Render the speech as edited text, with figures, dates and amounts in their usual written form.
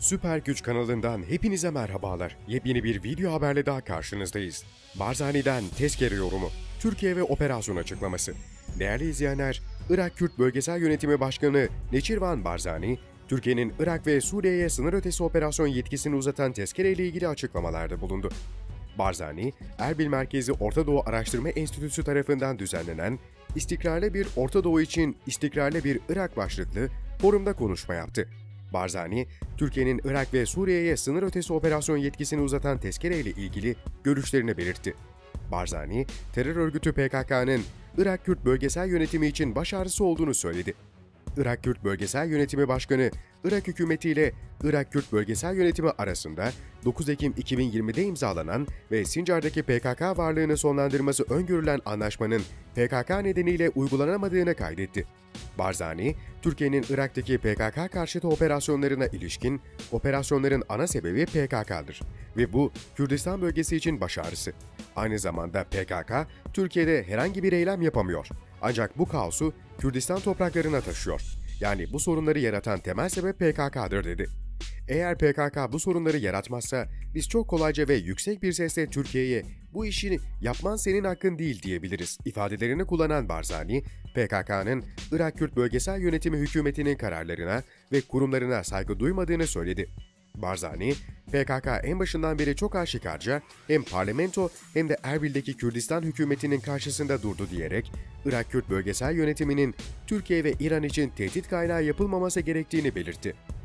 Süper Güç kanalından hepinize merhabalar. Yepyeni bir video haberle daha karşınızdayız. Barzani'den tezkere yorumu, Türkiye ve operasyon açıklaması. Değerli izleyenler, Irak Kürt Bölgesel Yönetimi Başkanı Neçirvan Barzani, Türkiye'nin Irak ve Suriye'ye sınır ötesi operasyon yetkisini uzatan tezkereyle ilgili açıklamalarda bulundu. Barzani, Erbil merkezi Orta Doğu Araştırma Enstitüsü tarafından düzenlenen İstikrarlı bir Orta Doğu için istikrarlı bir Irak başlıklı forumda konuşma yaptı. Barzani, Türkiye'nin Irak ve Suriye'ye sınır ötesi operasyon yetkisini uzatan tezkereyle ilgili görüşlerini belirtti. Barzani, terör örgütü PKK'nın Irak Kürt Bölgesel Yönetimi için baş ağrısı olduğunu söyledi. Irak Kürt Bölgesel Yönetimi Başkanı, Irak hükümeti ile Irak Kürt Bölgesel Yönetimi arasında 9 Ekim 2020'de imzalanan ve Sincar'daki PKK varlığını sonlandırması öngörülen anlaşmanın PKK nedeniyle uygulanamadığını kaydetti. Barzani, Türkiye'nin Irak'taki PKK karşıtı operasyonlarına ilişkin operasyonların ana sebebi PKK'dır ve bu Kürdistan bölgesi için baş ağrısı. Aynı zamanda PKK, Türkiye'de herhangi bir eylem yapamıyor. Ancak bu kaosu Kürdistan topraklarına taşıyor. Yani bu sorunları yaratan temel sebep PKK'dır dedi. Eğer PKK bu sorunları yaratmazsa biz çok kolayca ve yüksek bir sesle Türkiye'ye bu işini yapman senin hakkın değil diyebiliriz ifadelerini kullanan Barzani, PKK'nın Irak Kürt Bölgesel Yönetimi hükümetinin kararlarına ve kurumlarına saygı duymadığını söyledi. Barzani, PKK en başından beri çok aşikarca hem parlamento hem de Erbil'deki Kürdistan hükümetinin karşısında durdu diyerek Irak Kürt Bölgesel Yönetiminin Türkiye ve İran için tehdit kaynağı yapılmaması gerektiğini belirtti.